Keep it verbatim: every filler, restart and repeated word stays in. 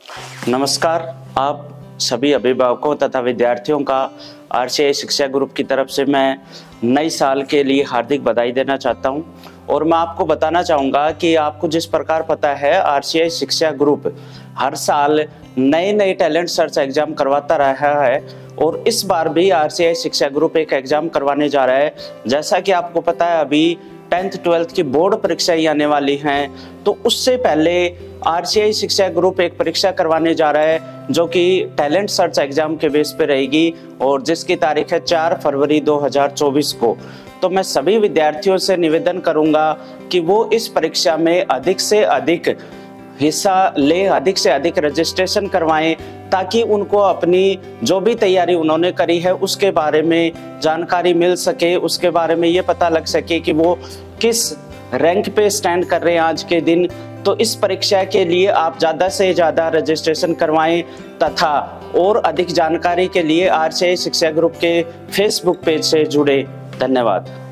नमस्कार, आप सभी अभिभावकों तथा विद्यार्थियों का आरसीआई शिक्षा ग्रुप की तरफ से मैं नई साल के लिए हार्दिक बधाई देना चाहता हूं। और मैं आपको बताना चाहूँगा कि आपको जिस प्रकार पता है, आरसीआई शिक्षा ग्रुप हर साल नए नए टैलेंट सर्च एग्जाम करवाता रहा है और इस बार भी आरसीआई शिक्षा ग्रुप एक एग्जाम करवाने जा रहा है। जैसा कि आपको पता है, अभी टेंथ ट्वेल्थ की बोर्ड परीक्षाएं आने वाली हैं, तो उससे पहले आरसीआई शिक्षा ग्रुप एक परीक्षा करवाने जा रहा है जो कि टैलेंट सर्च एग्जाम के बेस पे रहेगी और जिसकी तारीख है चार फरवरी दो हज़ार चौबीस को। तो मैं सभी विद्यार्थियों से निवेदन करूंगा कि वो इस परीक्षा में अधिक से अधिक हिस्सा ले, अधिक से अधिक रजिस्ट्रेशन करवाएं ताकि उनको अपनी जो भी तैयारी उन्होंने करी है उसके बारे में जानकारी मिल सके, उसके बारे में ये पता लग सके कि वो किस रैंक पे स्टैंड कर रहे हैं आज के दिन। तो इस परीक्षा के लिए आप ज़्यादा से ज़्यादा रजिस्ट्रेशन करवाएं तथा और अधिक जानकारी के लिए आरसीआई शिक्षा ग्रुप के फेसबुक पेज से जुड़े। धन्यवाद।